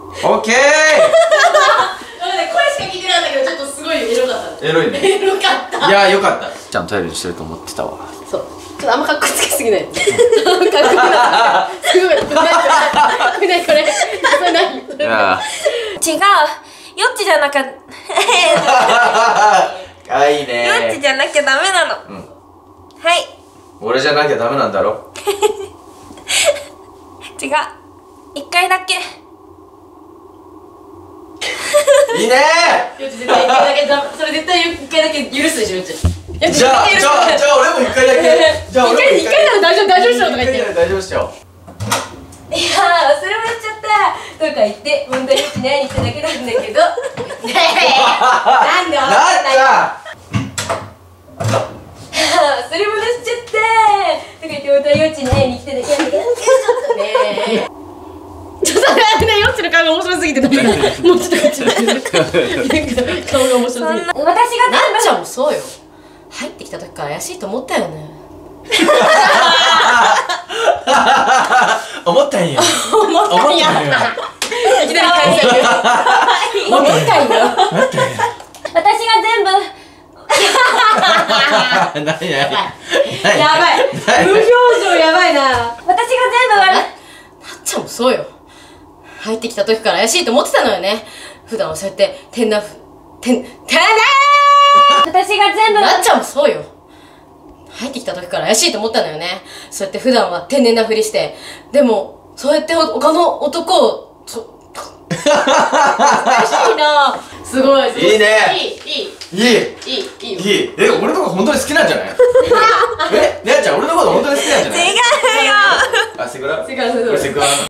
オッケー。 声しか聞いてなかったけど、ちょっとすごいエロかった。 エロいね。 エロかった。 いや、よかった。ちゃんと頼りにしてると思ってたわ。 そう。ちょっとあんまかっこつけすぎない。かっこいいな。すごい。これこれ。 いや。 違う。よっちじゃなきゃ。 かわいいね。 よっちじゃなきゃダメなの。はい。 俺じゃなきゃダメなんだろ。 違う。一回だけ。 いいねよっち絶対一回だけそれ絶対一回だけ許すでしょ、よっち。 じゃあ俺も一回だけ。じゃあ俺も一回なら大丈夫っしょとか言って。 大丈夫っしょ。 いやー、忘れもしちゃったとか言って、問題よくないにしただけなんだけど。なんで忘れないの。忘れ物しちゃったとか言って、本当はよっちに会いに来てだけなんだけど、ちょっとね。 ちょっと待ってね、よっちの顔が面白すぎてダメだ。もうちょっとこっち顔が面白すぎて。 私がなっちゃんもそうよ。入ってきた時から怪しいと思ったよね。 思ったんや。 思ったんや。いきなり返せる。思ったんや。 私が全部何やばい。無表情やばいな。 私が全部悪い。 なっちゃんもそうよ。入ってきた時から怪しいと思ってたのよね。普段はそうやって私が全部なっちゃんもそうよ。入ってきた時から怪しいと思ったのよね。そうやって普段は天然なふりして、でもそうやって他の男を怪しいな。すごい。 いいね。 いい。 俺のこと本当に好きなんじゃない？ねあちゃん、俺のこと本当に好きなんじゃない？ 違うよ。 あ、セクラ？ セクラ。 セクラ。